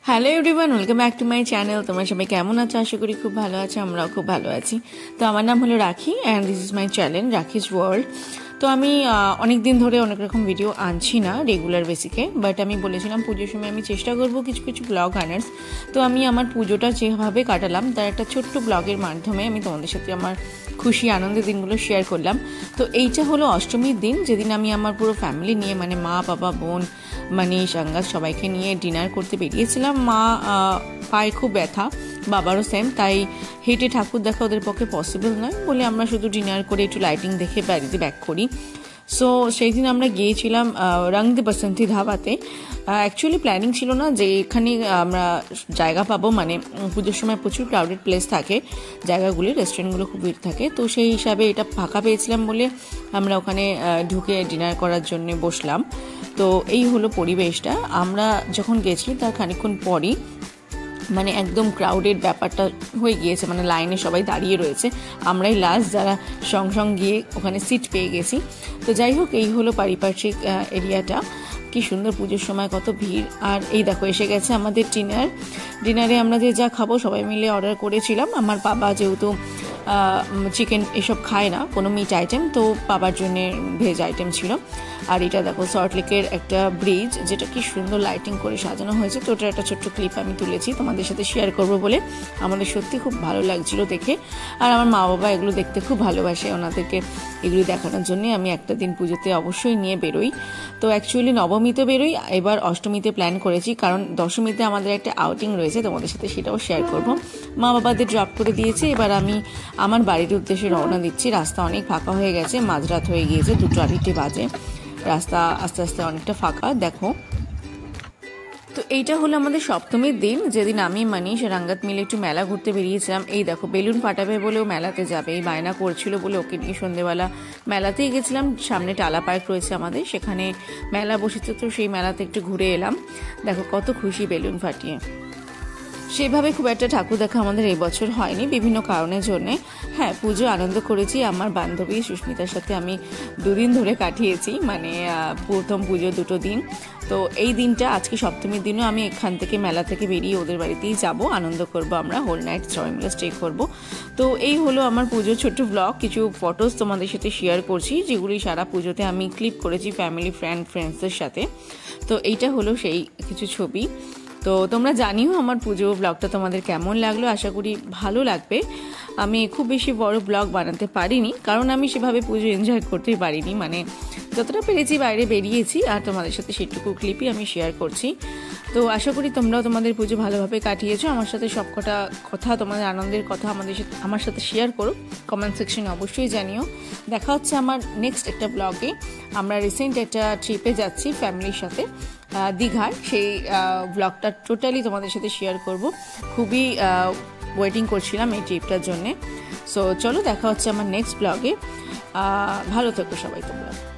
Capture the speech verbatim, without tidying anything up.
Hello everyone, welcome back to my channel. তোমরা সবাই কেমন আছো? আশা করি খুব ভালো আছো। আমরাও খুব ভালো আছি। তো আমার নাম হলো Rakhi and this is my channel Rakhi's world. তো আমি অনেক দিন ধরে অনেক রকম ভিডিও আনছি না রেগুলার বেসিকে, বাট আমি বলেছিলাম পুজোর সময় আমি চেষ্টা করবো কিছু কিছু ব্লগ আনার। তো আমি আমার পুজোটা যেভাবে কাটালাম তার একটা ছোট্ট ব্লগের মাধ্যমে আমি তোমাদের সাথে আমার খুশি আনন্দের দিনগুলো শেয়ার করলাম। তো এইটা হলো অষ্টমীর দিন, যেদিন আমি আমার পুরো ফ্যামিলি নিয়ে মানে মা, বাবা, বোন, মানে সাঙ্গাস সবাইকে নিয়ে ডিনার করতে বেরিয়েছিলাম। মা পায়ে খুব ব্যথা, বাবারও সেম, তাই হেঁটে ঠাকুর দেখা ওদের পক্ষে পসিবল নয় বলে আমরা শুধু ডিনার করে একটু লাইটিং দেখে বাড়িতে ব্যাক করি। সো সেই দিন আমরা গিয়েছিলাম রং দে বসন্তি ধাবাতে। অ্যাকচুয়ালি প্ল্যানিং ছিল না যে এখানে আমরা জায়গা পাবো, মানে পুজোর সময় প্রচুর ক্রাউডেড প্লেস থাকে জায়গাগুলি, রেস্টুরেন্টগুলো খুব ভিড় থাকে। তো সেই হিসাবে এটা ফাঁকা পেয়েছিলাম বলে আমরা ওখানে ঢুকে ডিনার করার জন্য বসলাম। তো এই হলো পরিবেশটা। আমরা যখন গেছি তার খানিকক্ষণ পরই মানে একদম ক্রাউডেড ব্যাপারটা হয়ে গিয়েছে, মানে লাইনে সবাই দাঁড়িয়ে রয়েছে, আমরাই লাস্ট যারা সঙ্গ সঙ্গ গিয়ে ওখানে সিট পেয়ে গেছি। তো যাই হোক, এই হলো পারিপার্শ্বিক এরিয়াটা। কি সুন্দর পুজোর সময় কত ভিড়। আর এই দেখো এসে গেছে আমাদের ডিনার। ডিনারে আমরা যে যা খাবো সবাই মিলে অর্ডার করেছিলাম। আমার বাবা যেহেতু চিকেন এসব খায় না, কোনো মিট আইটেম, তো বাবার জন্যে ভেজ আইটেম ছিল। আর এটা দেখো সল্টলেকের একটা ব্রিজ, যেটা কি সুন্দর লাইটিং করে সাজানো হয়েছে। তো ওটার একটা ছোট্ট ক্লিপ আমি তুলেছি তোমাদের সাথে শেয়ার করব বলে। আমাদের সত্যি খুব ভালো লাগছিল দেখে। আর আমার মা বাবা এগুলো দেখতে খুব ভালোবাসে, ওনাদেরকে এগুলি দেখানোর জন্যে আমি একটা দিন পুজোতে অবশ্যই নিয়ে বেরোই। তো অ্যাকচুয়ালি নবমীতে বেরোই, এবার অষ্টমীতে প্ল্যান করেছি, কারণ দশমীতে আমাদের একটা আউটিং রয়েছে, তোমাদের সাথে সেটাও শেয়ার করব। মা বাবাদের ড্রপ করে দিয়েছে, এবার আমি আমার বাড়ির উদ্দেশ্যে রওনা দিচ্ছি। রাস্তা অনেক ফাঁকা হয়ে গেছে, মাঝরাত হয়ে গিয়েছে, দুটো আড়াইটে বাজে, রাস্তা আস্তে আস্তে অনেকটা ফাঁকা দেখো। তো এইটা হলো আমাদের সপ্তমীর দিন, যেদিন আমি মানিশ রাঙ্গাত মিলে একটু মেলা ঘুরতে বেরিয়েছিলাম। এই দেখো বেলুন ফাটাবে বলেও মেলাতে যাবে, এই বায়না করছিল বলে ওকে নিয়ে সন্ধ্যেবেলা মেলাতেই গেছিলাম। সামনে টালা পার্ক রয়েছে আমাদের, সেখানে মেলা বসেছে, তো সেই মেলাতে একটু ঘুরে এলাম। দেখো কত খুশি বেলুন ফাটিয়ে। সেভাবে খুব একটা ঠাকুর দেখা আমাদের এই বছর হয়নি বিভিন্ন কারণের জন্যে। হ্যাঁ, পুজো আনন্দ করেছি। আমার বান্ধবী সুস্মিতার সাথে আমি দুদিন ধরে কাটিয়েছি, মানে প্রথম পুজো দুটো দিন। তো এই দিনটা আজকে সপ্তমীর দিনও আমি এখান থেকে মেলা থেকে বেরিয়ে ওদের বাড়িতেই যাব, আনন্দ করব, আমরা হোল নাইট সবাই মিলে স্টে করবো। তো এই হলো আমার পুজোর ছোট্ট ব্লগ। কিছু ফটোস তোমাদের সাথে শেয়ার করছি, যেগুলি সারা পুজোতে আমি ক্লিপ করেছি ফ্যামিলি ফ্রেন্ড ফ্রেন্ডসদের সাথে। তো এইটা হলো সেই কিছু ছবি। তো তোমরা জানিও আমার পুজো ব্লগটা তোমাদের কেমন লাগলো, আশা করি ভালো লাগবে। আমি খুব বেশি বড় ব্লগ বানাতে পারিনি, কারণ আমি সেভাবে পুজো এনজয় করতেই পারিনি, মানে যতটা পেরেছি বাইরে বেরিয়েছি, আর তোমাদের সাথে সেটুকু ক্লিপই আমি শেয়ার করছি। তো আশা করি তোমরাও তোমাদের পুজো ভালোভাবে কাটিয়েছো। আমার সাথে সব কটা কথা, তোমাদের আনন্দের কথা আমাদের সাথে আমার সাথে শেয়ার করো, কমেন্ট সেকশনে অবশ্যই জানিও। দেখা হচ্ছে আমার নেক্সট একটা ব্লগে। আমরা রিসেন্ট একটা ট্রিপে যাচ্ছি ফ্যামিলির সাথে দীঘার, সেই ব্লগটা টোটালি তোমাদের সাথে শেয়ার করব। খুবই ওয়েটিং করছিলাম এই ট্রিপটার জন্যে। সো চলো দেখা হচ্ছে আমার নেক্সট ব্লগে। ভালো থেকো সবাই তোমরা।